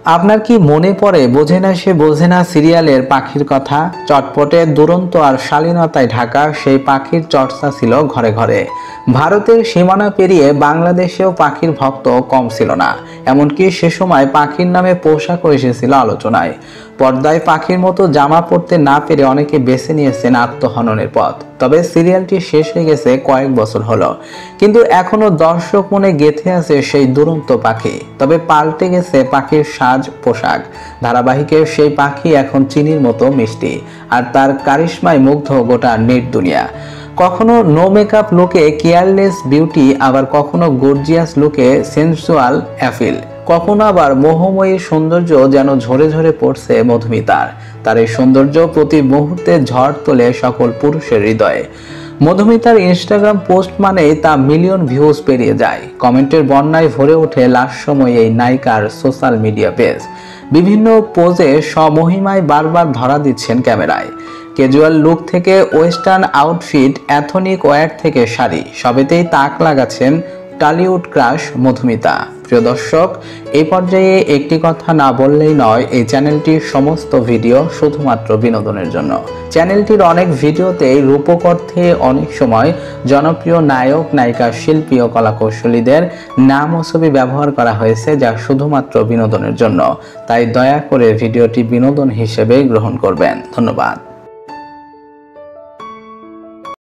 আপনার কি মনে পড়ে বোঝে না সে বোঝে না সিরিয়ালের পাখির কথা? চটপটে দুরন্ত আর শালীনতায় ঢাকা সেই পাখির চর্চা ছিল ঘরে ঘরে। ভারতের সীমানা পেরিয়ে বাংলাদেশেও পাখির ভক্ত কম ছিল না। এমনকি সে সময় পাখির নামে পোশাকও এসেছিল আলোচনায়। পর্দায় পাখির মতো জামা পরতে না পেরে অনেকে বেছে নিয়েছেন আত্মহননের পথ। তবে সিরিয়ালটি শেষ হয়ে গেছে কয়েক বছর হলো, কিন্তু এখনো দর্শক মনে গেঁথে আছে সেই দুরন্ত পাখি। তবে পাল্টে গেছে পাখির সাজ পোশাক। ধারাবাহিকের সেই পাখি এখন চিনির মতো মিষ্টি, আর তার কারিশমায় মুগ্ধ গোটা নেট দুনিয়া। কখনো নো মেকআপ লুকে কেয়ারলেস বিউটি, আবার কখনো গর্জিয়াস লুকে সেন্সুয়াল অ্যাপিল, কখনো আবার মোহময়ী সৌন্দর্য যেন ঝরে ঝরে পড়ছে মধুমিতার। তার এই সৌন্দর্য প্রতি মুহূর্তে ঝড় তোলে সকল পুরুষের হৃদয়ে। মধুমিতার ইনস্টাগ্রাম পোস্ট মানেই তা মিলিয়ন ভিউজ পেরিয়ে যায়। কমেন্টের বন্যায় ভরে ওঠে লাস্যময় এই নায়িকার সোশ্যাল মিডিয়া পেজ। বিভিন্ন পোজে স্বমহিমায় বারবার ধরা দিচ্ছেন ক্যামেরায়। ক্যাজুয়াল লুক থেকে ওয়েস্টার্ন আউটফিট, এথনিক ওয়্যার থেকে শাড়ি, সবেতেই তাক লাগাচ্ছেন টলিউড ক্রাশ মধুমিতা। প্রিয় দর্শক, এই পর্যায়ে একটি কথা না বললেই নয়, এই চ্যানেলটির সমস্ত ভিডিও শুধুমাত্র বিনোদনের জন্য। চ্যানেলটির অনেক ভিডিওতেই রূপক অর্থে অনেক সময় জনপ্রিয় নায়ক নায়িকা শিল্পী ও কলাকৌশলীদের নাম ও ছবি ব্যবহার করা হয়েছে, যা শুধুমাত্র বিনোদনের জন্য। তাই দয়া করে ভিডিওটি বিনোদন হিসেবে গ্রহণ করবেন। ধন্যবাদ।